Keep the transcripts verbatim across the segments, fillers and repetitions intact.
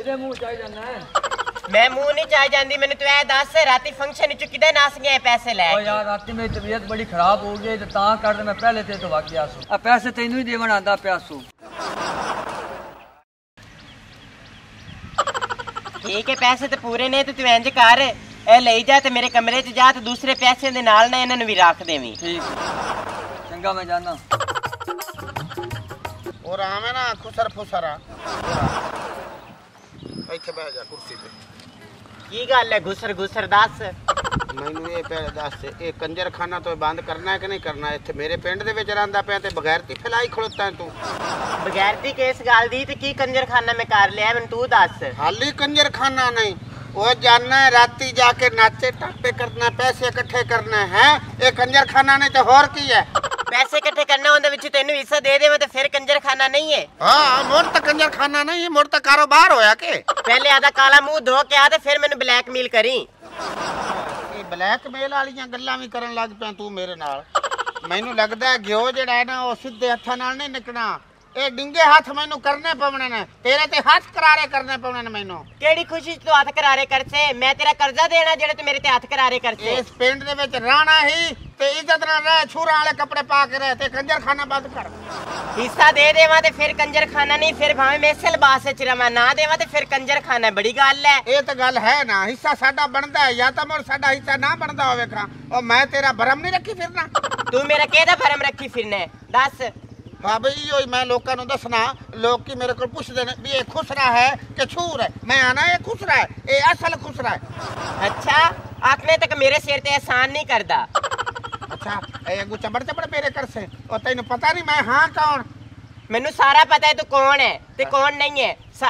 मेरे मुंह चाह जाना है। मैं मुंह नहीं चाह जाती, मैंने तो ऐ दस राती फंक्शन विच किदे नस गए पैसे ले ओ यार राती मेरी तबीयत बड़ी खराब हो गई ते तां कर मैं पहले ते तो भाग गया सो। आ पैसे तैनू ही देवन आंदा पिया सो। ठीक है पैसे तो पूरे ने, तो तू इंज कर ए ले जा ते मेरे कमरे च जा ते दूसरे पैसे दे नाल ना इन्हां नूं भी रख देवी। ठीक चंगा मैं जाना। और आवे ना खुसर फुसरा इत्थे बैठ जा कुर्सी पे। की गल है घुसर घुसर दस मैनू ये पहले दस ये कंजर खाना तो बंद करना है कि नहीं करना? इत्थे मेरे पिंड दे विच रहिंदा पिया ते बगैरती फैलाई खड़ोता है तू। बगैरती किस गल दी ते की कंजर खाना मैं कर लिया मैनू तू दस। हाली कंजर खाना नहीं, वो जाना है राती जाके नाचे टापे करना, पैसे इकट्ठे करना है। ये कंजर खाना नहीं तो होर की है? पैसे इकट्ठे करना उनदे विच तैनू हिस्सा दे देवां ते फिर कंजर खाना नहीं है। हां मोर तो कंजर खाना नहीं है, मोर तो कारोबार होया के। पहले आधा काला मुंह धो के आ ते फिर मैनू ब्लैकमेल करी। ये ब्लैकमेल वालियां गल्लां भी करन लग पिया तू मेरे नाल। मैनू लगदा है घिओ जेड़ा है ना वो सीधे हत्थां नाल नहीं निकना, ए डिंगे हाथ मैनू करने पवने ने, तेरे ते हाथ करारे करने पवने ने। मैनू केड़ी खुशी तू हाथ करारे करसे? मैं तेरा कर्जा देना जेड़ा तू मेरे ते हाथ करारे करसे। इस पिंड दे विच रहना ही ते इज्जत नाल रह, छुरा वाले कपड़े पा के रह ते कंजर खाना बंद कर। हिस्सा दे देवां ते फिर कंजर खाना नहीं, फिर भाਵੇਂ मैं इस लिबास च रवां, ना देवां ते फिर कंजर खाना। बड़ी गल है ये तो गल है ना, हिस्सा साडा बनदा है या तो मोर साडा हिस्सा ना बनदा होवे खा। और मैं तेरा भरम नहीं रखी फिरना। तू मेरा केदा भरम रखी फिरने दस? हाँ भाई यो मैं लोगों को दसना, लोग की मेरे को पूछते हैं भी ये खुसरा है कि छूर है। मैं आना ये खुसरा है, ये असल खुसरा है। अच्छा आखने तक मेरे सिर ते एहसान नहीं करदा। अच्छा ये गु चबड़ चबड़ मेरे कर से और तेन पता नहीं मैं हाँ कौन? मैनू सारा पता है तू कौन है ते कौन नहीं है। सा...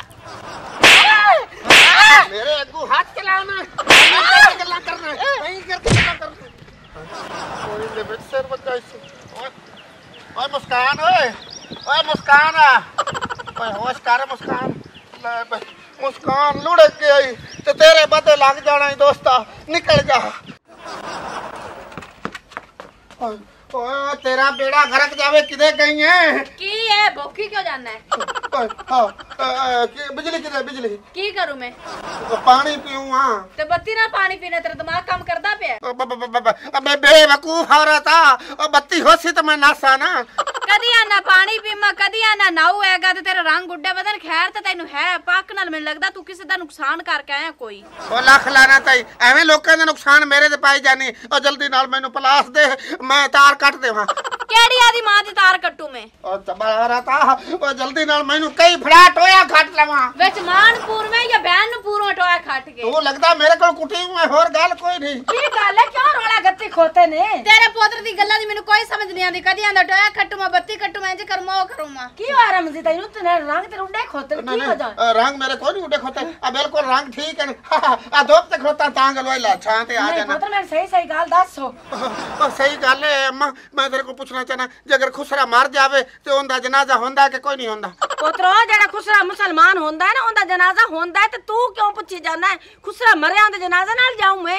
मेरे अगू हाथ चलाना नहीं गल्ला करना नहीं करके गल्ला करना कोई ले बेच सर बच्चा इसे। ओए मुस्कान, ओए ओए मुस्कान, ओए होश कर मुस्कान। ले बे मुस्कान लुढ़क गई तो तेरे बदे लग जाना ही दोस्ता, निकल जा। ओए ओए तेरा बेड़ा गरक जावे किधे गई है? की है भूखी क्यों जाना है? ओए हां बिजली किधे? बिजली की करूं मैं? तो पानी पीऊं? हां ते बत्ती ना पानी पीने तेरा दिमाग काम करदा पे? अबे बेवकूफ औरत आ, ओ बत्ती होसी तो मैं नासा ना। कदी आना पानी पीमा, कदी आना नाऊ हैगा ते तेरा रंग गुड्डे बदन। खैर ते तैनू है पाक नाल मैनू लगदा तू किसी दा नुकसान करके आया कोई। ओ लख लाना ताई एवें लोकां दा नुकसान मेरे ते पाई जानी। ओ जल्दी नाल मैनू पलास दे, मैं तार कट देवां। केड़ी आदी मां दी तार कट्टू मैं? ओ तबारा ता ओ जल्दी नाल मैनू कई फड़ाट होया खट लवां। विच मान पूर में या बहन नु पूरो टोया खट के? तू लगदा मेरे कोल कुटी हुई होर गल कोई नहीं। की गल है क्यों रोला गत्ती खोते ने? तेरे पोत्र दी गल्लां दी मैनू कोई समझ नहीं आंदी। कदी आंदा टोया खट्टू मैं बत्ती कट्टू मैं इंज करमो करूंमा। की वारा मजी तैनू ते रंग ते उड़े खोते की हो जा? रंग मेरे कोई नहीं उड़े खोते, आ बिल्कुल रंग ठीक है। आ धोप ते खोता तां गलवाइला छां ते आ जाना। पोत्र मैं सही सही गल दसो। ओ सही गल है अम्मा, मैं तेरे को पूछना चाहना जे अगर खुसरा मर जावे ते ओंदा जनाजा होंदा कि कोई नहीं होंदा? पुत्रो जेड़ा खुसरा मुसलमान होंदा है ना ओंदा जनाजा होंदा है ते तू क्यों पूछी जाना है? खुसरा मरया ओंदे जनाजे नाल जाऊं मैं?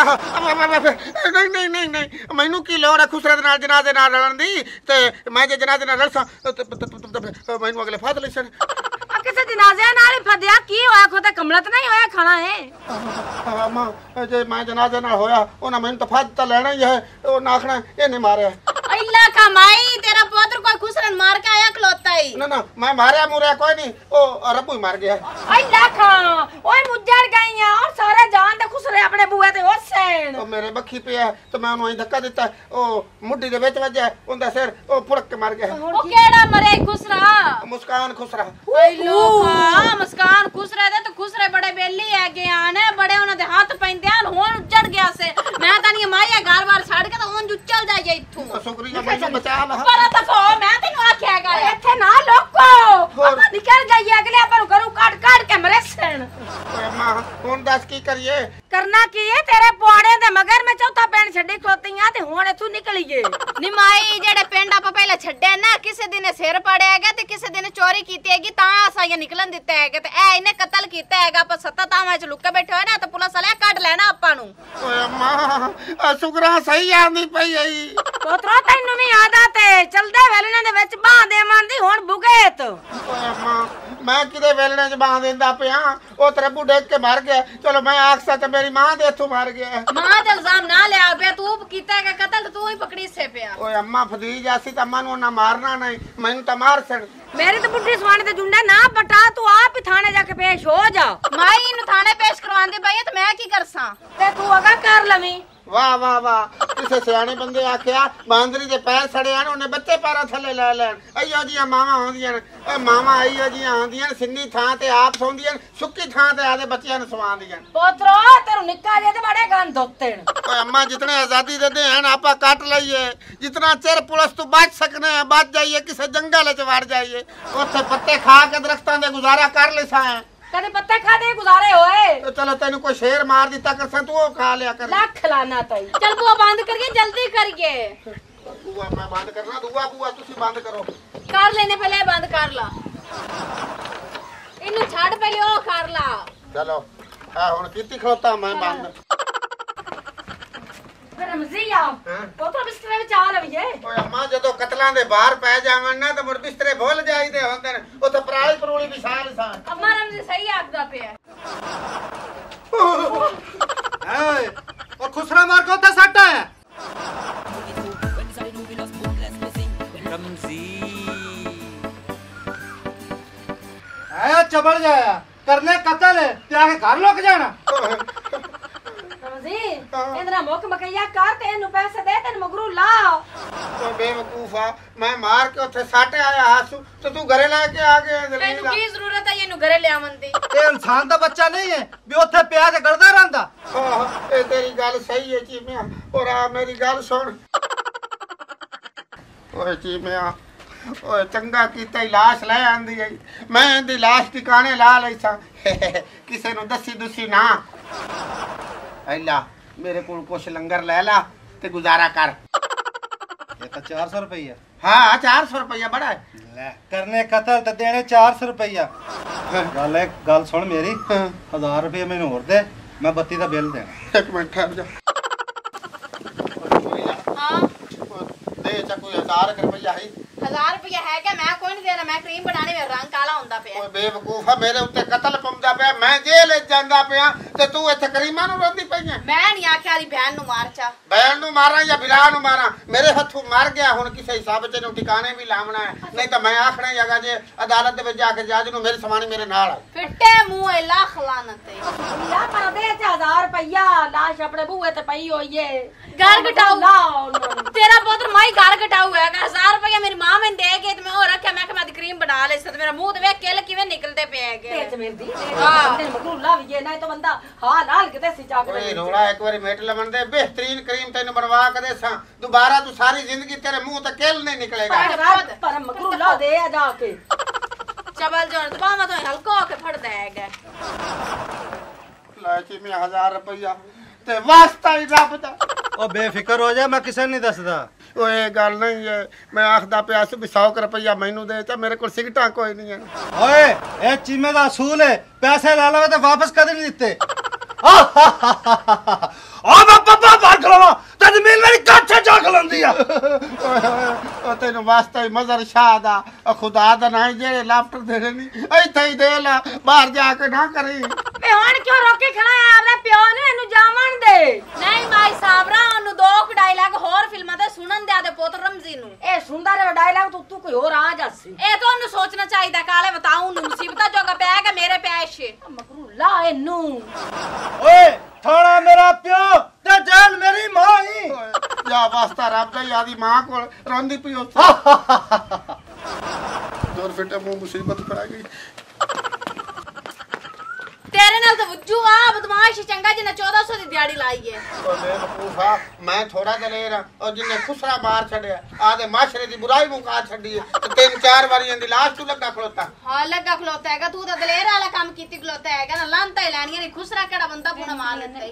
नहीं नहीं नहीं नहीं मैनू की लोड़ है खुसरे दे नाल जनाजे नाल रलण दी? ते मैं जे जनाजे नाल रलसां मैनू अगले फाद लैसन। किसे जनाजे नाल ही फदया की होया? खोते कमलत नहीं होया खाना है? अम्मा जे मैं जनाजे नाल होया ओना मैनू तो फाद तो लेना ही है। ओ नाखना इने मारया। अल्लाह का माई तेरा पुत्र कोई खुसरन मार के आया खलोता ही? ना ना मैं मारया मुरया कोई नहीं, ओ रब्बू ही मार गया। अल्लाह का ओए मुज्जर गई है और सारे जान दे खुसरे अपने बुए ते हुसैन। ओ मेरे बखी पे है तो मैं ओनु धक्का दिता, ओ मुड्डी दे विच वजया ओंदा सिर ओ फुड़क के मार गया। ओ केड़ा मरे खुसरा? मुस्कान खुसरा। अल्लाह का मुस्कान खुसरे दे तो खुसरे बड़े बेली है गए आने बड़े उन्हां दे हाथ पैंदे आन होन उजड़ गया से। मैं तानी माईया घर बार छड़ के तो उन उचल जाए इथों। शुक्रिया मैनू बचा ला। पर तफो मैं तेनू आख्या गा इथे ना लोको अपन निकल जाइए अगले अपन घरों काट काट के मरे सन। ओए मां हुन दस की करिए? करना की है तेरे पुआड़े दे मगर मैं चौथा पेंड छड्डी खोतीयां ते हुन इथों निकलीए। निमाई जेड़े पेंड आप पहले छड्डे ना किसे दिन सिर पड़ेगा ते किसे दिन चोरी कीती हैगी तां असां निकलन दित्ता हैगा ते ए इने कत्ल कीता हैगा पर सत्ता तां च लुके बैठे होए ना ते पुलिस वाले काट लेना आपां नु। ओए मां शुक्रा सही आंदी पई आई। पोतरा तैनू भी आदत है चलदे वेलने दे विच बाह देवां दी हुन बुगेत। ओए मां मैं किदे वेलने च बां देंदा पिया ओ तेरे बुढ़े के मर गया चलो मैं आखसा ते मेरी मां दे इथों मर गया मां ते इल्जाम ना ले बे तू कीता है कत्ल तू ही पकड़ी से पिया ओए अम्मा फदीज आसी त अम्मा नु ना मारना नहीं मैनू त मार छड़ मेरी तो बुढ़ी सवाने ते जुंडा ना पटा तू आप ही थाने जाके पेश हो जा माई इन थाने पेश करवांदी भाई ते मैं की करसा ते तू अगा कर लवी वाह वाह वाह किसे सियाने बंदे आख्या बांदरी दे पैर सड़े आन उन्हें बच्चे पैरा थले लै लैन अयो जियां मावा होंदियां ओए मावा अयो जियां होंदियां सिन्नी थां ते आप सौंदियां सुक्की थां ते आदे बच्चियां नु सवांदियां पोतरो तेरू निक्का जे ते बड़े गन दोते ओए अम्मा जितने आजादी देते हैं आपा काट लईए जितना चिर पुलिस तो बच सकने हैं बच जाइए किसे जंगल च वड़ जाइए ओथे पत्ते खा के दरख्तां दे गुजारा कर लेसा है कदे पत्ते खा दे गुजारे होए तो चलो तेनु कोई शेर मार दिता करसा तू ओ खा लिया कर लाख लाना तई चल बुआ बंद करिए जल्दी करिए बुआ मैं बंद करना दुआ बुआ तुसी बंद करो कर लेने पहले बंद कर ला इनु छाड़ पहले ओ कर ला चलो आ हुन कीती खलोता मैं बंद रमजिया पोतरा बिस्तरे विच आ लविए ओए अम्मा जदों कतलां दे बाहर पै जावन ना ते मुड़ बिस्तरे भुल जाईदे हुंदे ने ओथे पराली परूली विछाल सा अम्मा रमजी सही आखदा पे है और खुसरा मार को थे सट है रमजी आया चबड़ जाया करने कत्ल ते आके घर लुक जाना रमजी इंद्रा मुक मकैया कर ते नु पैसे दे तेन मगरू ला ओ बेवकूफा मैं मार के ओथे सट आया हासू तो तू घरे लेके आ गया तेन की जरूरत है इनु घरे ले आवन दी ए इंसान दा बच्चा नहीं है भी ओथे पिया के गड़दा रहंदा ए तेरी गल सही है चीमिया और आ मेरी गल सुन ओए चीमिया ओए चंगा कीता ही लाश ले आंदी है मैं इंदी लाश ठिकाने ला लईसा किसे नु दसी दुसी ना ऐला मेरे को कुछ लंगर ले ला ते गुजारा कर ये तो चार सौ रुपया हाँ चार सौ रुपया बड़ा है ले करने कतल तो देने चार सौ रुपया गल एक गल सुन मेरी हजार रुपया मैंने और दे मैं बत्ती का बिल देना एक मिनट ठहर जा हां दे चा कोई हजार रुपया है हजार रुपया है क्या मैं कोई नहीं देना मैं क्रीम बनाने में रंग काला होंदा पे ओए बेवकूफा मेरे उत्ते कत्ल पमदा पे मैं जेल जांदा पिया ते तू इथे करीमा नु रोंदी पई है मैं नहीं आख्या दी बहन नु मार चा बहन नु मारा या बिरा नु मारा मेरे हथों मर गया हुन किसे हिसाब च नु ठिकाने भी लावना है नहीं तो मैं आखना जगह जे अदालत दे विच जाके जज नु मेरी समानी मेरे नाल है फिट्टे मुंह एला खलानत या पर दे हजार रुपया लाश अपने बूए ते पई होई है घर घटाऊ तेरा पुत्र माई घर घटाऊ है हजार रुपया मेरी मां मैंने दे के मैं और रखया मैं कि मैं क्रीम बना ले सत मेरा मुंह देख केल किवें निकलदे पे है तेज मेरी दी हां तेरे मगरू लाविए ना तो बंदा हां लाल के देसी चाक ओए रोड़ा एक बारी मेट लमन दे बेहतरीन क्रीम तैनू बनवा के देसा दोबारा तू सारी जिंदगी तेरे मुंह ते केल नहीं निकलेगा पर मगरू ला दे आ जाके चबल जोर तो बामा तो हल्का होके फड़ देगा लाची में हजार रुपया ते वास्ता ही रब दा ओ बेफिक्र हो जा मैं किसे नहीं दसदा ओए गल नहीं है मैं आखदा पिया सी भी सौ रुपया मैनू दे ते मेरे को सिगटा कोई नहीं है ओए ए चीमे दा असूल है पैसे ले लवे तो वापस कदे नहीं दिते ओ बाबा बाहर खलोवा ते जमीन मेरी काठे जा खलोंदी आ ओ तेनु वास्ता ही मजर शाह दा ओ खुदा दा ना जेड़े लाफ्टर दे नहीं इथे ही दे ला बाहर जाके ना करी बे हुन क्यों रोके खड़ा है आपने प्यो ने इनु जामन दे नहीं माई साबरा नु दो डायलॉग और फिल्मां दे सुनन दे दे पुत्र रमजी नु ए सुनदा रे डायलॉग तू तू कोई और आ जासी ए तो नु सोचना चाहिदा काले बताऊं नु मुसीबत जोगा पे है मेरे पैसे मकरू ला इनु ओए थाना मेरा प्यो ते जान मेरी मां ही या वास्ता रब दा यादी मां को रोंदी पई उस दूर फिटे मुंह मुसीबत पड़ गई तेरे नाल तो वज्जू आ बदमाश चंगा जिने चौदह सौ दी दिहाड़ी लाई है ओ बेवकूफा मैं थोड़ा दलेर और जिने खुसरा मार छड़या आदे माशरे दी बुराई मुका छड़ी है तो तीन चार बारी इंदी लाश तू लगा खलोता हां लगा खलोता हैगा तू तो दलेर वाला काम कीती खलोता हैगा ना लांता ही लानी नहीं खुसरा केड़ा बंदा पुना मार लेता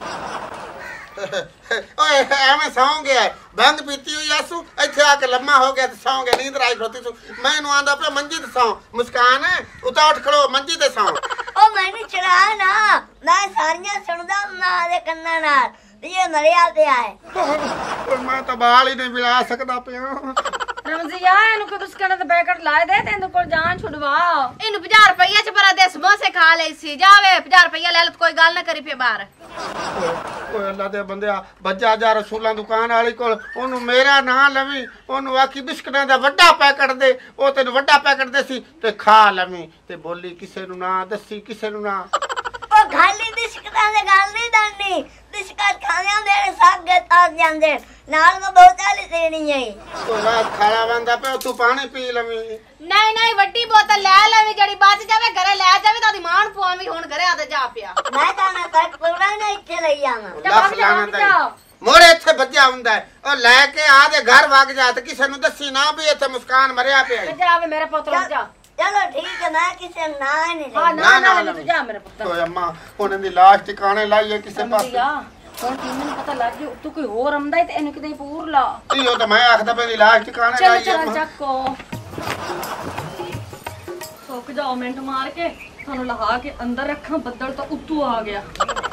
ओए एवें सौ गया भंग पीती हुई आसू इथे आके लम्मा हो गया सौ गया नींद आई खोती सू मैं नु आंदा पे मंजी ते सौ मुस्कान उता उठ खड़ो मंजी ते सौ ओ मैंने चढ़ा ना मैं सारियां सुनदा मां दे कन्ना नाल ये मरिया पे आए और मैं तो बाल ही नहीं मिला सकदा पिया ਰਮਜ਼ੀਆ ਇਹਨੂੰ ਕਿ ਬਿਸਕਟ ਦੇ ਪੈਕਟ ਲਾਏ ਦੇ ਤੈਨੂੰ ਕੋਲ ਜਾਨ ਛੁਡਵਾ ਇਹਨੂੰ ਪੰਜਾਹ ਰੁਪਏ ਚ ਬਰਾ ਦੇ ਸਮੋਸੇ ਖਾ ਲਈ ਸੀ ਜਾਵੇ ਪੰਜਾਹ ਰੁਪਏ ਲੈ ਲੈ ਕੋਈ ਗੱਲ ਨਾ ਕਰੀ ਫੇ ਬਾਹਰ ਓਏ ਅੱਲਾ ਦੇ ਬੰਦਿਆ ਬੱਜਾ ਜਾ ਰਸੂਲਾਂ ਦੁਕਾਨ ਵਾਲੀ ਕੋਲ ਉਹਨੂੰ ਮੇਰਾ ਨਾਂ ਲਵੀ ਉਹਨੂੰ ਆਖੀ ਬਿਸਕਟਾਂ ਦਾ ਵੱਡਾ ਪੈਕਟ ਦੇ ਉਹ ਤੈਨੂੰ ਵੱਡਾ ਪੈਕਟ ਦੇ ਸੀ ਤੇ ਖਾ ਲਵੀ ਤੇ ਬੋਲੀ ਕਿਸੇ ਨੂੰ ਨਾ ਦੱਸੀ ਕਿਸੇ ਨੂੰ ਨਾ ਉਹ ਖਾਲੀ ਬਿਸਕਟਾਂ ਦੀ ਗੱਲ ਨਹੀਂ ਦੰਨੀ ਬਿਸਕਟ ਖਾਣਿਆਂ ਦੇ ਸਾਗੇ ਤਾਂ ਜਾਂਦੇ ਨਾਲ ਨੂੰ ਦੋ ਚਾਲੀ ਦੇਣੀ ਹੈ ਓਏ ਰਾਤ ਖਾਲਾ ਬੰਦਾ ਪਿਆ ਤੂੰ ਪਾਣੀ ਪੀ ਲਵੀ ਨਹੀਂ ਨਹੀਂ ਵੱਡੀ ਬੋਤਲ ਲੈ ਲੈਵੀਂ ਜਿਹੜੀ ਬਚ ਜਾਵੇ ਘਰੇ ਲੈ ਜਾਵੇ ਤਾਂ ਦੀ ਮਾਂ ਨੂੰ ਪਵਾਵੀਂ ਹੁਣ ਘਰੇ ਆ ਤੇ ਜਾ ਪਿਆ ਮੈਂ ਤਾਂ ਨਾ ਤੱਕ ਪੂਰਾ ਨਹੀਂ ਇੱਥੇ ਲਈ ਆਵਾਂ ਲੱਖ ਲਾਣਾ ਦਾ ਮੋਰੇ ਇੱਥੇ ਵੱਜਿਆ ਹੁੰਦਾ ਉਹ ਲੈ ਕੇ ਆ ਦੇ ਘਰ ਵਗ ਜਾ ਤੇ ਕਿਸੇ ਨੂੰ ਦੱਸੀ ਨਾ ਵੀ ਇੱਥੇ ਮੁਸਕਾਨ ਮਰਿਆ ਪਿਆ ਜਾਵੇ ਮੇਰੇ ਪੁੱਤ ਰੁਕ ਜਾ ਚਲੋ ਠੀਕ ਹੈ ਮੈਂ ਕਿਸੇ ਨੂੰ ਨਾ ਨਹੀਂ ਹਾਂ ਨਾ ਨਾ ਤੂੰ ਜਾ ਮੇਰੇ ਪੁੱਤ ਓਏ ਅੰਮਾ ਹੁਣ ਇਹਦੀ ਲਾਸ਼ ਟਿਕਾਣੇ ਲਾਈਏ ਕਿਸੇ ਪਾਸੇ ਹੁਣ ਮੈਨੂੰ ਪਤਾ ਲੱਗ ਗਿਆ ਤੂੰ ਕੋਈ ਹੋਰ ਆਉਂਦਾ ਤੇ ਇਹਨੂੰ ਕਿਤੇ ਪੂਰ ਲਾ ਤੀ ਉਹ ਤਾਂ ਮੈਂ ਆਖਦਾ ਪਈ ਲਾਸ਼ ਟਿਕਾਣੇ ਚਲ ਲਾਈਏ ਚਲ ਚੱਕੋ ਸੁੱਕ ਜਾਓ ਮਿੰਟ ਮਾਰ ਕੇ ਤੁਹਾਨੂੰ ਲਹਾ ਕੇ ਅੰਦਰ ਰੱਖਾਂ ਬੱਦਲ ਤਾਂ ਉੱਤੋਂ ਆ ਗਿਆ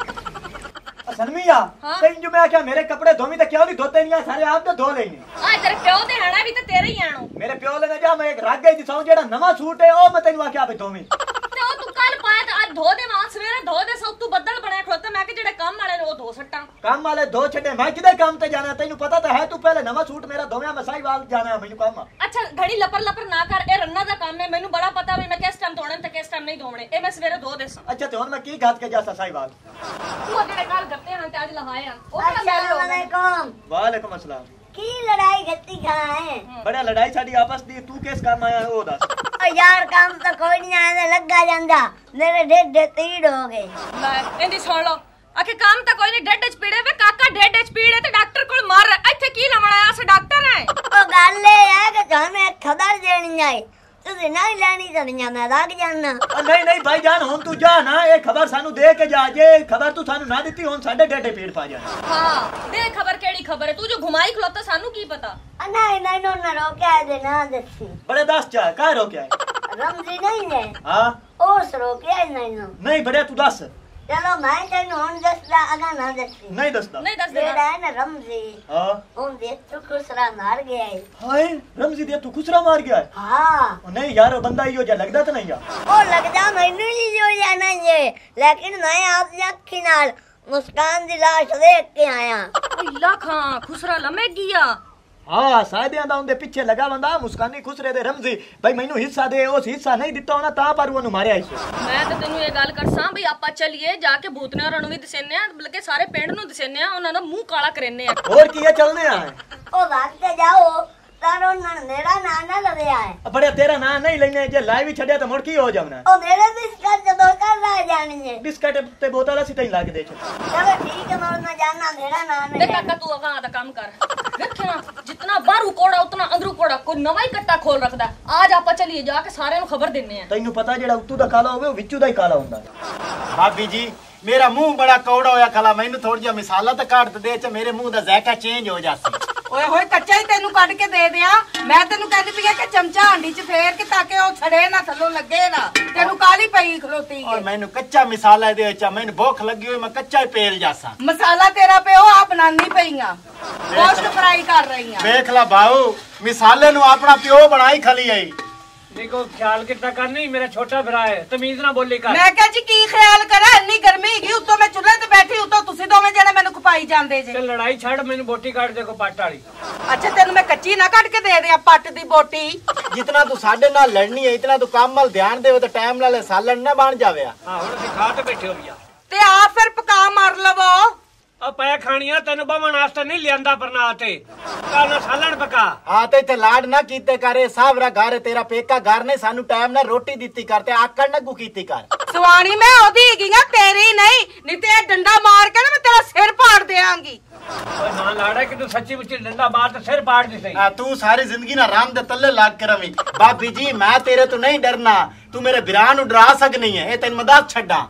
सनमिया तैन जो मैं क्या मेरे कपड़े धोमी तो क्यों नहीं धोते नहीं सारे आप तो धो लेंगे आ तेरे प्यो ते हना भी तो तेरे ही आनो मेरे प्यो लेने जा मैं एक रग गई दिसाऊं जेड़ा नवा सूट है ओ मैं तेन आख्या पे धोमी ते ओ तू कल पाया तो आज धो दे मां सवेरे धो दे सब तू बदल बने खड़ोते मैं के जेड़े काम वाले ने ओ धो सट्टा काम वाले धो छड़े मैं किधर काम ते जाना तैनू पता तो है तू पहले नवा सूट मेरा धोया मैं साहिवाल जाना है मेनू काम अच्छा घड़ी लपर लपर ना कर ए रन्ना दा काम है मेनू बड़ा पता है मैं किस टाइम धोने ते किस टाइम नहीं धोने ए मैं सवेरे धो देसा अच्छा ते हुन मैं की घात के जासा साहिवाल तू जेड़े कल गत्ते हन ते आज लहाए हन ओ अस्सलाम वालेकुम वालेकुम अस्सलाम की लड़ाई गत्ती कहाँ है बड़ा लड़ाई साडी आपस दी तू किस काम आया है ओ दस ओ यार काम तो कोई नहीं आया लगा जांदा मेरे ढेड तीड़ हो गए ਲੈ ਇਹਦੀ ਸੁਣ ਲਓ ਆਖੇ ਕੰਮ ਤਾਂ ਕੋਈ ਨਹੀਂ ਡੱਡ ਚ ਪੀੜੇ ਵੇ ਕਾਕਾ ਡੱਡ ਚ ਪੀੜੇ ਤੇ ਡਾਕਟਰ ਕੋਲ ਮਾਰ ਇੱਥੇ ਕੀ ਲਾਉਣ ਆਇਆ ਅਸ ਡਾਕਟਰ ਹੈ ओ गल है कि तुम्हें खबर देनी है तुझे नहीं लेनी चलिया मैं लग जाना नहीं नहीं भाई जान हुन तू जा ना ये खबर सानू दे के जा जे खबर तू सानू ना दित्ती हुन साडे डेडे पेड़ पा जाना हां दे खबर केड़ी खबर है तू जो घुमाई खलोता सानू की पता नहीं नहीं नो ना रोके दे ना दसी बड़े दस चा का रोके रमजी नहीं है हां ओस रोके नहीं नो नहीं बड़े तू दस चलो मैं तेन हुन दसदा अगा ना दसी नहीं दसदा नहीं दस दे जेड़ा है ना रमजी हां हुन दे तू खुसरा मार गया है हाय रमजी दे तू खुसरा मार गया है हां नहीं यार वो बंदा इयो जा लगदा तो नहीं यार ओ लग जा मैनू ही जो जाना ये लेकिन मैं आप अखी नाल मुस्कान दी लाश देख के आया अल्लाह खां खुसरा लमे गया हां सादियां दा उंदे पीछे लगा बंदा मुस्कानी खुसरे दे रमजी भाई मैनू हिस्सा दे उस हिस्सा नहीं दित्ता होना ता पर ओनु मारया इसे मैं तो तेनू ये गल करसां भी आपा चलिए जाके भूतने औरां नु भी दसेने आ बल्कि सारे पिंड नु दसेने आ उन्हां दा मुंह काला करेने आ और की है चलने आ ओ भाग के जाओ तारो ना मेरा नाना लगे आए बड़े तेरा ना नहीं लेने जे लाइव ही छड़या तो मुड़ की हो जावना ओ मेरे बिस्कुट जब कर रहा जानी है बिस्कुट ते बोतल सी तई लाके दे चलो ठीक है मैं ना जानना मेरा नाम देख काका तू अगा दा काम कर देखना जितना बाहर कोड़ा उतना अंदरू कोड़ा कोई नवा ही कट्टा खोल रखदा आज आपा चलिए जाके सारे नु खबर देने आ तैनू पता जेड़ा उत्तू दा काला होवे ओ विचू दा ही काला हुंदा भाभी जी मेरा मुंह बड़ा कौड़ा होया खला मैनू थोड़ी जी मिसाला तो काट दे च मेरे मुंह दा जायका चेंज हो जासी ओए होए कच्चा ही तेनू कट के दे दिया मैं तेनू कहनी पई कि चमचा हांडी च फेर के ताकि ओ छड़े ना थल्लों लगे ना तेनू काली पई खलोती और मैनू कच्चा मिसाला दे च मैनू भूख लगी हुई मैं कच्चा ही पेल जासा मसाला तेरा पे ओ आप बनानी पईया गोश्त फ्राई कर रही हैं देख ला भाऊ मिसाले नु अपना प्यो बनाई खली आई देखो ख्याल कितना कर नहीं मेरा छोटा भरा है तमीज ना बोली कर मैं कह जी की ख्याल करा इन्नी गर्मी हैगी उत्तों मैं चुल्हे ते बैठी उत्तों तुसी दोवें जने मैनू खपाई जांदे जे चल लड़ाई छड़ मैंने बोटी काट देखो पट वाली अच्छा तेनू मैं कच्ची ना कट के दे दिया पट दी बोटी जितना तू साडे नाल लड़नी है इतना तू काम वाल ध्यान देवे तो टाइम नाल सालन ना बन जावे हां हुन दिखा के बैठे हो भैया ते आप फिर पका मार लवो अब पै खानिया तेन बमन वास्ते नहीं लियांदा परना ते काना सालन पका हां ते इथे लाड ना कीते करे सावरा घर तेरा पेका घर ने सानू टाइम ना रोटी दित्ती करते आकड़ ना गु कीती कर सवानी मैं ओदी हैगी तेरी नहीं नहीं ते डंडा मार के ना मैं तेरा सिर फाड़ देंगी ओए ना लाड़ा कि तू सच्ची मुच्ची डंडा मार तो सिर फाड़ दी सही हां तू सारी जिंदगी ना राम दे तल्ले लाग के रवी भाभी जी मैं तेरे तो नहीं डरना तू मेरे बिरान नु डरा सकनी है ए तेन मदद छड्डा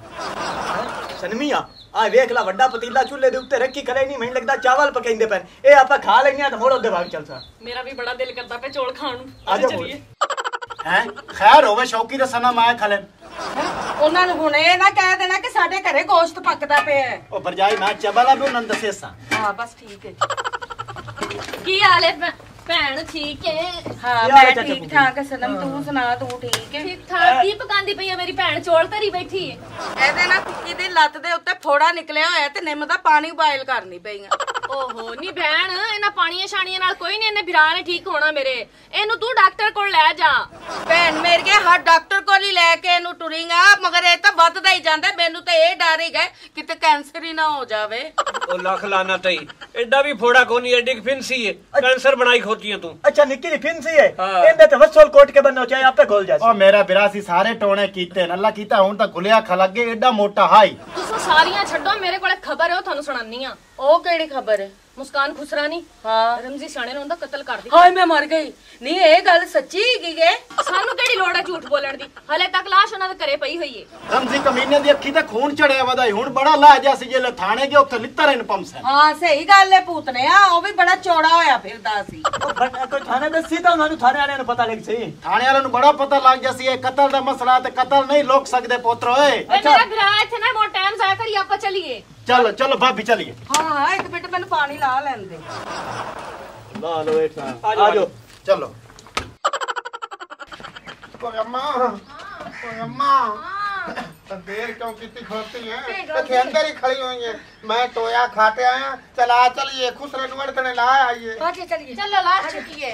सनमिया आ वेख ला वड्डा पतीला चूल्हे दे उत्ते रखी करे नहीं मैन लगदा चावल पकाइंदे पैन ए आपा खा लेनिया तो मोड़ो दे भाग चलसा मेरा भी बड़ा दिल करता पे चौल खाण नु आजा चलिए हैं खैर होवे शौकी दा सनम आए खलन ਉਹਨਾਂ ਨੂੰ ਹੁਣ ਇਹ ਨਾ ਕਹਿ ਦੇਣਾ ਕਿ ਸਾਡੇ ਘਰੇ ਗੋਸ਼ਤ ਪੱਕਦਾ ਪਿਆ ਹੈ ओ भरजाई मैं चबला भी उनन दसेसा ਹਾਂ ਬਸ ਠੀਕ ਹੈ की हाल है ਭੈਣ ਠੀਕ ਹੈ? ਹਾਂ ਮੈਂ ਠੀਕ ਠਾਕ ਹੈ ਸਨਮ, ਤੂੰ ਸੁਣਾ ਤੂੰ ਠੀਕ ਹੈ? ਠੀਕ ਠਾਕ। ਕੀ ਪਕਾਂਦੀ ਪਈ ਆ ਮੇਰੀ ਭੈਣ? ਚੌਲ ਧਰੀ ਬੈਠੀ ਹੈ। ਇਹਦੇ ਨਾ ਕੁੱਕੀ ਦੀ ਲੱਤ ਦੇ ਉੱਤੇ ਫੋੜਾ ਨਿਕਲਿਆ ਹੋਇਆ ਤੇ ਨਿੰਮ ਦਾ ਪਾਣੀ ਬੋਇਲ ਕਰਨੀ ਪਈਆਂ। ਓਹੋ ਨੀ ਭੈਣ, ਇਹਨਾਂ ਪਾਣੀਆਂ ਛਾਣੀਆਂ ਨਾਲ ਕੋਈ ਨਹੀਂ, ਇਹਨੇ ਵਿਰਾਹ ਨੇ ਠੀਕ ਹੋਣਾ ਮੇਰੇ। ਇਹਨੂੰ ਤੂੰ ਡਾਕਟਰ ਕੋਲ ਲੈ ਜਾ। ਭੈਣ ਮੇਰੀ ਹਰ ਡਾਕਟਰ ਕੋਲ ਹੀ ਲੈ ਕੇ ਇਹਨੂੰ ਟੁਰੀਂਗਾ, ਮਗਰ ਇਹ ਤਾਂ ਵੱਧਦਾ ਹੀ ਜਾਂਦਾ। ਮੈਨੂੰ ਤਾਂ ਇਹ ਡਰ ਹੀ ਗਏ ਕਿਤੇ ਕੈਂਸਰ ਹੀ ਨਾ ਹੋ ਜਾਵੇ। ਉਹ ਲੱਖ ਲਾਨਾ ਤਈ ਐਡਾ ਵੀ ਫੋੜਾ ਕੋਨੀ, ਐਡੀ ਫਿੰਸੀ ਹੈ, कैंसर बनाई खोती है तू। अच्छा निक्की दी फिंसी है ਇਹਦੇ ਤੇ ਵਸਲ ਕੋਟ ਕੇ ਬੰਨੋ ਚਾਹੇ ਆਪੇ ਖੁੱਲ ਜਾਏ। ओ मेरा बिरासी सारे टोने कीते न, अल्लाह कीता हुन तक गुलिया खा लगे एडा मोटा हाई। ਤੁਸੀਂ ਸਾਰੀਆਂ ਛੱਡੋ, ਮੇਰੇ ਕੋਲੇ ਖਬਰ ਹੈ, ਉਹ ਤੁਹਾਨੂੰ ਸੁਣਾਉਣੀ ਆ। ਉਹ ਕਿਹੜੀ ਖਬਰ ਹੈ? ਮੁਸਕਾਨ ਖੁਸਰਾਨੀ ਹਾਂ ਰਮਜ਼ੀ ਸਾਣੇ ਨੇ ਉਹਦਾ ਕਤਲ ਕਰ ਦਿੱਤਾ। ਹਾਏ ਮੈਂ ਮਰ ਗਈ। ਨਹੀਂ ਇਹ ਗੱਲ ਸੱਚੀ ਹੈਗੀ ਏ? ਸਾਨੂੰ ਕਿਹੜੀ ਲੋੜ ਹੈ ਝੂਠ ਬੋਲਣ ਦੀ? ਹਲੇ ਤੱਕ ਲਾਸ਼ ਉਹਨਾਂ ਦੇ ਘਰੇ ਪਈ ਹੋਈ ਏ। रमजी कमीने दी अखी ते खून चढ़िया वदाई हुन बड़ा लाजा सी जे थाने गए उत्थे लित्तर इन पंप से। ਹਾਂ ਸਹੀ ਗੱਲ ਹੈ ਭੂਤਨੇ ਆ, ਉਹ ਵੀ ਬੜਾ ਚੌੜਾ ਹੋਇਆ ਫਿਰਦਾ ਸੀ। ਕੋਈ ਥਾਣੇ ਦੱਸੀ ਤਾਂ ਉਹਨਾਂ ਨੂੰ ਥਾਣੇ ਵਾਲਿਆਂ ਨੂੰ ਪਤਾ ਲੱਗ ਸਹੀ। थाने वाले नु बड़ा पता लग जा सी ये कत्ल दा मसला ते कत्ल नहीं लोक सकदे पुत्र ओए। अच्छा मेरा भरा इथे ना बहुत टाइम जाया करी, आपा चलिए। चलो चलो भाभी चलिए। हाँ हाँ एक मिनट मैंने पानी ला लेने दे। ला लो एक आ जाओ चलो। ओए अम्मा ओए अम्मा देर क्यों कितनी खोती है? तो अंदर ही खड़ी हुई है। मैं टोया खाते आया, चला चलिए खुसरे नुअर तने ला आइए। अच्छा चलिए चलो लाश चुकी है।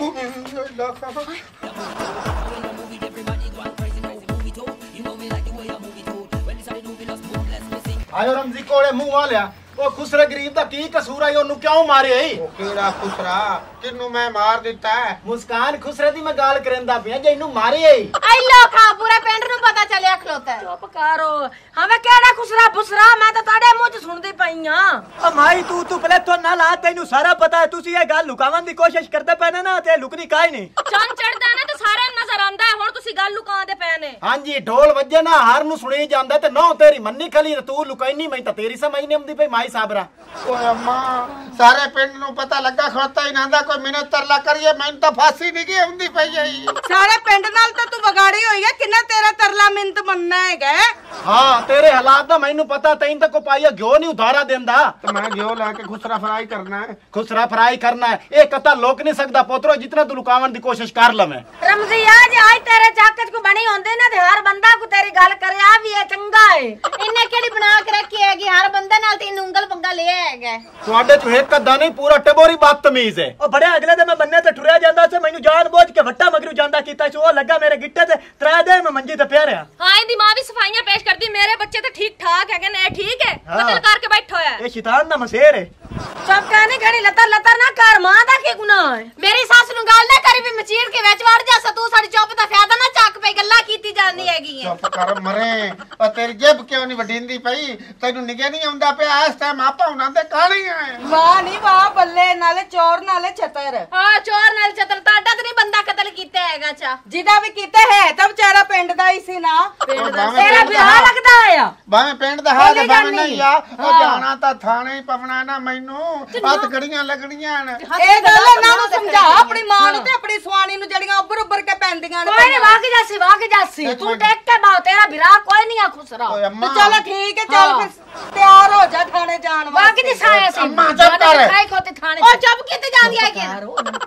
आयो रमजी कोड़े मुंह वालिया ओ खुसरे गरीब दा की कसूर आई ओनु क्यों मारे आई? ओ केड़ा खुसरा किन्नू मैं मार दिता है? मुस्कान खुसरे दी मैं गाल करंदा पिया जे इनु मारी आई। आई लो खा पूरे पिंड नु पता चलिया खलोता है। चुप करो, हमें केड़ा खुसरा बुसरा, मैं तो ताड़े मुंह च सुनदी पई हां। ओ माई तू तू पहले तो ना ला, तैनू सारा पता है। तुसी ये गल लुकावन दी कोशिश करदे पैने ना ते लुकनी काई नहीं। चंद चढ़दा ना ते सारे नजर आंदा है, हुन तुसी गल लुकांदे पैने। हां जी ढोल वजे ना हर नु सुणी जांदा ते नौ तेरी मन्नी खली तू लुकाईनी मैं ता तेरी समझ नहीं आंदी पई माई साबरा। ओए अम्मा सारे पिंड नु पता लगा खड़ता ही नांदा कोई मिन्नत तरला करिए, मैनू तो फांसी नहीं की आंदी पई है। सारे पिंड नाल तो तू बगाड़ी होई है, किन्ने तेरा तरला मिन्नत मनना हैगा? हां तेरे हालात दा मैनू पता, तैन तक को पाइया घ्यो नहीं उधारा देंदा तो मैं घ्यो लाके खुसरा फ्राई करना है। खुसरा फ्राई करना है ए कता लोक नहीं सकदा पोतरो, जितना तू लुकावन दी कोशिश कर लवे। रमजी आज आज तेरे चाकच को बनी होंदे ना ते हर बंदा को तेरी गल करे आ भी है चंगा है। इन्ने केड़ी बना के रखी हैगी, हर बंदे नाल तीन उंगल पंगा ले हैगा। ਤੁਹਾਡੇ ਚ ਇੱਕ ਅੱਧਾ ਨਹੀਂ ਪੂਰਾ ਟਬੋਰੀ ਬਦਤਮੀਜ਼ ਹੈ। ਉਹ ਬੜੇ ਅਗਲੇ ਦੇ ਮੈਂ ਬੰਨੇ ਤੇ ਠੁਰਿਆ ਜਾਂਦਾ ਸੀ, ਮੈਨੂੰ ਜਾਨ ਬੋਝ ਕੇ ਵੱਟਾ ਮਗਰੂ ਜਾਂਦਾ ਕੀਤਾ ਸੀ। ਉਹ ਲੱਗਾ ਮੇਰੇ ਗਿੱਟੇ ਤੇ ਤਰਾ ਦੇ ਮੈਂ ਮੰਜੀ ਤੇ ਪਿਆ ਰਿਹਾ। ਹਾਂ ਇਹਦੀ ਮਾਂ ਵੀ ਸਫਾਈਆਂ ਪੇਸ਼ ਕਰਦੀ, ਮੇਰੇ ਬੱਚੇ ਤਾਂ ਠੀਕ ਠਾਕ ਹੈਗੇ ਨੇ। ਠੀਕ ਹੈ ਕਤਲ ਕਰਕੇ ਬੈਠਾ ਹੋਇਆ ਇਹ ਸ਼ੈਤਾਨ ਦਾ ਮਸੇਰ ਹੈ। सब कहने घड़ी लतर लतर ना कर, मां दा की गुनाह है? मेरी सास नु गल ना करी भी मचीड़ के विच वड़ जा। तू साडी चुप दा फायदा ना चक पे गल्ला कीती जांदी हैगी है। चुप कर मरे और तेरी जेब क्यों नहीं वडींदी पई? तैनू निगे नहीं आंदा पिया इस टाइम आपा हुणां दे कहानी है। वाह नहीं वाह बल्ले, नाले चोर नाले छतर। हां चोर नाल छतर ताड़ा ते नहीं बंदा कतल कीता हैगा। चा जिदा भी कीते है तब बेचारा पिंड दा ही सी ना। पिंड दा तेरा बिहार लगदा है भाਵੇਂ ਪਿੰਡ ਦਾ ਹਾਲ ਭਾਵੇਂ ਨਹੀਂ ਆ। ਉਹ ਜਾਣਾ ਤਾਂ ਥਾਣੇ ਹੀ ਪਵਣਾ ਨਾ, ਮੈਨੂੰ ਹੱਥ ਗੜੀਆਂ ਲੱਗਣੀਆਂ ਨੇ। ਇਹ ਗੱਲ ਇਹਨਾਂ ਨੂੰ ਸਮਝਾ ਆਪਣੀ ਮਾਂ ਨੂੰ ਤੇ ਆਪਣੀ ਸਵਾਣੀ ਨੂੰ, ਜਿਹੜੀਆਂ ਉੱਭਰ ਉੱਭਰ ਕੇ ਪੈਂਦੀਆਂ ਨੇ। ਕੋਈ ਨਹੀਂ ਵਾਗ ਜਾਸੀ ਵਾਗ ਜਾਸੀ, ਤੂੰ ਟੇਕ ਕੇ ਬਾਉ, ਤੇਰਾ ਵਿਰਾਹ ਕੋਈ ਨਹੀਂ ਆ ਖੁਸਰਾ। ਓਏ ਅੰਮਾ ਚਲੋ ਠੀਕ ਹੈ ਚੱਲ ਫਿਰ ਤਿਆਰ ਹੋ ਜਾ ਥਾਣੇ ਜਾਣ ਵਾਸਤੇ। ਵਾਗ ਦੀ ਸਾਇਆ ਸੀ ਅੰਮਾ ਚੁੱਪ ਕਰ। ਖਾਈ ਖੋਤੇ ਥਾਣੇ ਉਹ ਚੁੱਪ ਕਿਤੇ ਜਾਂਦੀ ਹੈ ਕਿ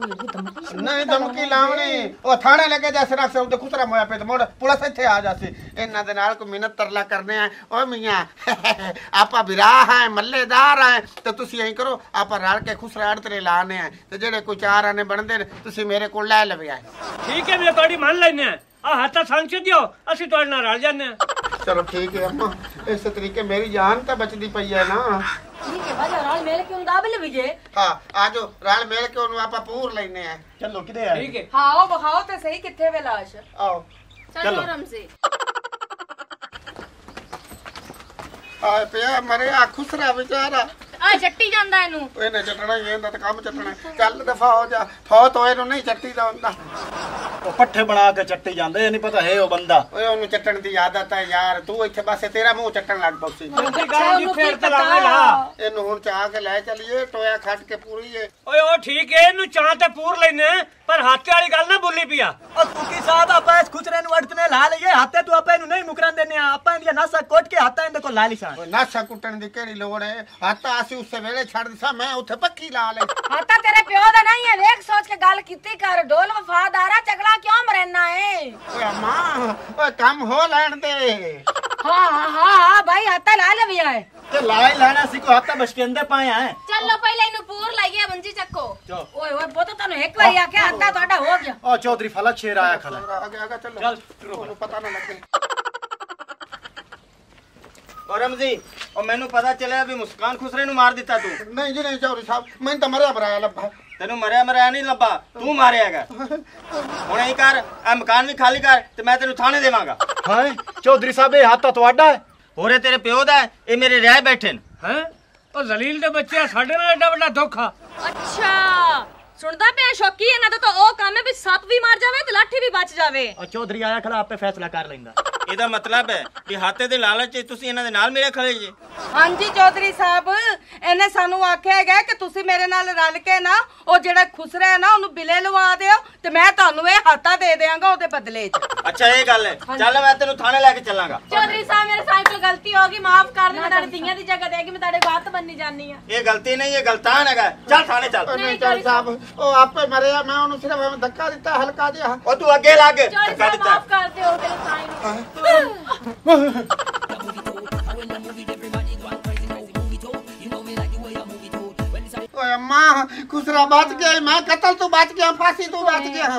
ਨਹੀਂ ਧਮਕੀ ਲਾਉਣੀ। ਉਹ ਥਾਣੇ ਲੱਗੇ ਜਾ ਸਿਰ ਸੇ ਉਹਦੇ ਖੁਸਰਾ ਮੋਇਆ ਪੇ ਤੇ ਮੋੜ ਪੁਲਿਸ ਇੱਥੇ ਆ ਜਾਸੀ। ਇਹਨਾਂ ਦੇ ਨਾਲ ਕੋਈ ਮਿਹਨਤ ਤਰਲਾ ਕਰਨੇ ਆ। ਓਏ ਮੀਆਂ ਆਪਾਂ ਵਿਰਾਹ ਹੈ ਮੱਲੇਦਾਰ ਹੈ ਤੇ ਤੁਸੀਂ ਐਂ ਕਰੋ ਆਪਾਂ ਰਲ ਕੇ ਖੁਸਰਾ ਅੜਤਰੇ ਲਾਣੇ ਆ ਤੇ ਜਿਹੜੇ ਕੋਈ ਚਾਰ ਆਨੇ ਬਣਦੇ ਨੇ ਤੁਸੀਂ ਮੇਰੇ ਕੋਲ ਲੈ ਲਵੇ ਆ। ठीक है मैं ਤੁਹਾਡੀ ਮੰਨ ਲੈਨੇ ਆ ਹੱਥ ਸੰਚ ਦਿਓ, ਅਸੀਂ ਤੁਹਾਡੇ ਨਾਲ ਰਲ ਜਾਂਦੇ ਆ। ਚਲੋ ਠੀਕ ਹੈ ਅੰਮਾ, ਇਸ ਤਰੀਕੇ ਮੇਰੀ ਜਾਨ ਤਾਂ ਬਚਦੀ ਪਈ ਹੈ ਨਾ। ਠੀਕ ਹੈ ਬਾਜਾ ਰਾਲ ਮੇਲ ਕਿਉਂ ਦਾਬਲ ਵਿਜੇ। ਹਾਂ ਆਜੋ ਰਲ ਮਿਲ ਕੇ ਉਹਨੂੰ ਆਪਾਂ ਪੂਰ ਲੈਨੇ ਆ। ਚਲੋ ਕਿਤੇ ਆ ठीक है ਹਾਓ ਬਖਾਓ ਤੇ ਸਹੀ ਕਿੱਥੇ ਵੇ ਲਾਸ਼। ਆਓ ਚਲੋ ਰਮਜ਼ੀ ਆਏ ਪਿਆ ਮਰਿਆ ਖੁਸਰਾ ਵਿਚਾਰਾ। ਆ ਚੱਟੀ ਜਾਂਦਾ ਇਹਨੂੰ। ਇਹਨੇ ਚੱਟਣਾ ਹੀ ਇਹਦਾ ਤਾਂ ਕੰਮ ਚੱਟਣਾ। ਚੱਲ ਦਫਾ ਹੋ ਜਾ, ਫੌਤ ਹੋਏ ਨੂੰ ਨਹੀਂ ਚੱਟੀ ਦਾ ਹੁੰਦਾ। ਉਹ ਪੱਠੇ ਬਣਾ ਕੇ ਚੱਟੀ ਜਾਂਦੇ, ਇਹ ਨਹੀਂ ਪਤਾ ਹੈ ਉਹ ਬੰਦਾ। ਓਏ ਉਹਨੂੰ ਚੱਟਣ ਦੀ ਆਦਤ ਹੈ ਯਾਰ। ਤੂੰ ਇੱਥੇ ਬਸ ਤੇਰਾ ਮੂੰਹ ਚੱਟਣ ਲੱਗ ਪਉਸੀ। ਤੁਸੀਂ ਗੱਲ ਜੀ ਫੇਰ ਤੇ ਲਾਵੇਗਾ। ਇਹਨੂੰ ਹੁਣ ਚਾਹ ਕੇ ਲੈ ਚੱਲੀਏ, ਟੋਇਆ ਖੱਟ ਕੇ ਪੂਰੀ ਏ। ਓਏ ਉਹ ਠੀਕ ਹੈ, ਇਹਨੂੰ ਚਾਹ ਤੇ ਪੂਰ ਲੈਨੇ ਪਰ ਹੱਥ ਵਾਲੀ ਗੱਲ ਨਾ ਭੁੱਲੀ ਪਿਆ। ਉਹ ਕੁਕੀ ਸਾਹਿਬ ਆਪਾਂ ਇਸ ਖੁਸਰੇ ਨੂੰ ਅੜਤਨੇ ला लिए हाथे तू आपे नहीं मुकरन देने आपा इंदिया नासा कोट के हाथा इंदे को ला लिसा नासा कुटन दी केड़ी लोड़ है हाथा आसी उससे वेले छड़ दिसा मैं उथे पक्की ला ले हाथा तेरे प्यो दा नहीं है देख सोच के गल कीती कर ढोल वफादारा चगला क्यों मरना है ओए अम्मा ओए काम हो लेन दे हां हां हां भाई हाथा ला ले भैया है ते लाई लाना सी को हाथा बस के अंदर पाया है चलो पहले इनु पूर लाइए बंजी चक्को ओए ओए वो तो तने एक बार आके हाथा तोड़ा हो गया ओ चौधरी फलक शेर आया खला आगे आगे चलो चल पता ना लगे और रमजी और मैनू पता चले अभी मुस्कान खुसरे नु मार दिता तू नहीं जी नहीं चौधरी साहब मैं तो मरया मराया लब्बा तेनू मरया मराया नहीं लब्बा तू मारेगा हुण ही कर आ मकान भी खाली कर ते मैं तेनू थाने देवांगा हां चौधरी साहब ये हाथा तोड़ा है होरे तेरे प्यो दा ए मेरे रियाए बैठे हैं ओ जलील दे बच्चे साडे नाल एडा बड़ा धोखा अच्छा सुनदा पे शौकी है ना तो ओ काम में भी सांप भी मार जावे ते लाठी भी बच जावे और चौधरी आया खला आपे फैसला कर लेंदा ਇਹਦਾ ਮਤਲਬ ਹੈ ਕਿ ਹਾਤੇ ਦੇ ਲਾਲਚ ਚ ਤੁਸੀਂ ਇਹਨਾਂ ਦੇ ਨਾਲ ਮੇਰੇ ਖੜੇ ਜੇ ਹਾਂਜੀ ਚੌਧਰੀ ਸਾਹਿਬ ਇਹਨੇ ਸਾਨੂੰ ਆਖਿਆ ਹੈਗਾ ਕਿ ਤੁਸੀਂ ਮੇਰੇ ਨਾਲ ਰਲ ਕੇ ਨਾ ਉਹ ਜਿਹੜਾ ਖੁਸਰਾ ਹੈ ਨਾ ਉਹਨੂੰ ਬਿਲੇ ਲਵਾ ਦਿਓ ਤੇ ਮੈਂ ਤੁਹਾਨੂੰ ਇਹ ਹਾਤਾ ਦੇ ਦੇਵਾਂਗਾ ਉਹਦੇ ਬਦਲੇ ਚ ਅੱਛਾ ਇਹ ਗੱਲ ਹੈ ਚੱਲ ਮੈਂ ਤੈਨੂੰ ਥਾਣੇ ਲੈ ਕੇ ਚੱਲਾਂਗਾ चौधरी साहब मेरे साथ कोई गलती होगी माफ कर देना तारे दियां दी जगह देगी मैं तारे बात बननी जानी है ਇਹ ਗਲਤੀ ਨਹੀਂ ਇਹ ਗਲਤਾਨ ਹੈਗਾ ਚੱਲ ਥਾਣੇ ਚੱਲ नहीं चौधरी साहब ओ आपे मरया मैं उन्हें सिर्फ हमें धक्का दिता हल्का जिहा ਉਹ ਤੂੰ ਅੱਗੇ ਲੱਗ चौधरी ਧੱਕਾ साहब ਦਿੱਤਾ माफ कर दो तेरे साईं ओए अम्मा खुसरा बच गया मैं कत्ल तू बच गया फांसी तू बच गया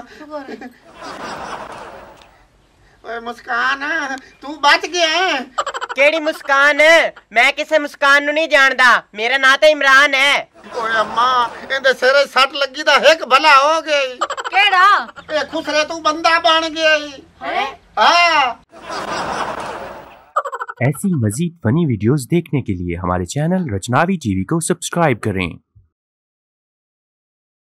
ओए मुस्कान तू बच गया केड़ी मुस्कान मैं किसे मुस्कान नु नहीं जानदा मेरा नाम तो इमरान है ओए अम्मा इंदे सिरे सट लगी दा एक भला हो गई केड़ा ए खुसरे तू बंदा बन गया है हां ऐसी मजीद फनी वीडियोस देखने के लिए हमारे चैनल रचनावी टीवी को सब्सक्राइब करें।